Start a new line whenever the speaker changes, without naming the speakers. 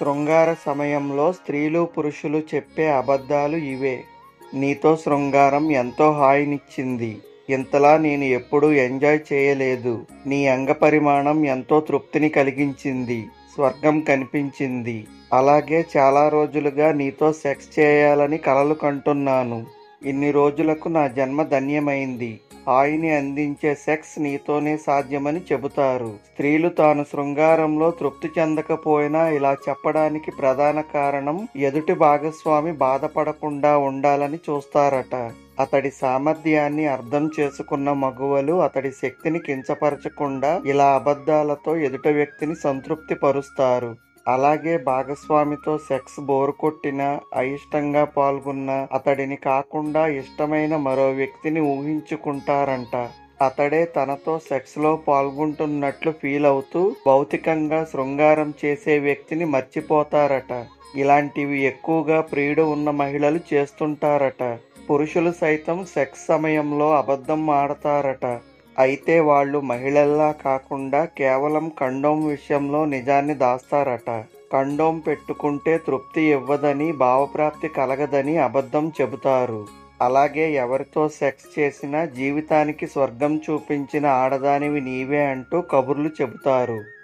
శృంగార సమయంలో స్త్రీలు పురుషులు చెప్పే అబద్ధాలు ఇవే. నీతో శృంగారం ఎంతో హాయినిచ్చింది. ఇంతలా నేను ఎప్పుడూ ఎంజాయ్ చేయలేదు. నీ అంగపరిమాణం ఎంతో తృప్తిని కలిగించింది. స్వర్గం కనిపించింది. అలాగే చాలా రోజులుగా నీతో సెక్స్ చేయాలని కలలు కంటున్నాను. ఇన్ని రోజులకు నా జన్మ ధన్యమైంది. హాయిని అందించే సెక్స్ నీతోనే సాధ్యమని చెబుతారు. స్త్రీలు తాను శృంగారంలో తృప్తి చెందకపోయినా ఇలా చెప్పడానికి ప్రధాన కారణం ఎదుటి భాగస్వామి బాధపడకుండా ఉండాలని చూస్తారట. అతడి సామర్థ్యాన్ని అర్థం చేసుకున్న మగువలు అతడి శక్తిని కించపరచకుండా ఇలా అబద్ధాలతో ఎదుటి వ్యక్తిని సంతృప్తి పరుస్తారు. అలాగే భాగస్వామితో సెక్స్ బోరు కొట్టినా, అయిష్టంగా పాల్గొన్నా అతడిని కాకుండా ఇష్టమైన మరో వ్యక్తిని ఊహించుకుంటారంట. అతడే తనతో సెక్స్లో పాల్గొంటున్నట్లు ఫీల్ అవుతూ భౌతికంగా శృంగారం చేసే వ్యక్తిని మర్చిపోతారట. ఇలాంటివి ఎక్కువగా ప్రియుడు ఉన్న మహిళలు చేస్తుంటారట. పురుషులు సైతం సెక్స్ సమయంలో అబద్ధం ఆడతారట. అయితే వాళ్ళు మహిళల్లా కాకుండా కేవలం కండోమ్ విషయంలో నిజాన్ని దాస్తారట. కండోమ్ పెట్టుకుంటే తృప్తి ఇవ్వదని, భావప్రాప్తి కలగదని అబద్ధం చెబుతారు. అలాగే ఎవరితో సెక్స్ చేసినా జీవితానికి స్వర్గం చూపించిన ఆడదానివి నీవే అంటూ కబుర్లు చెబుతారు.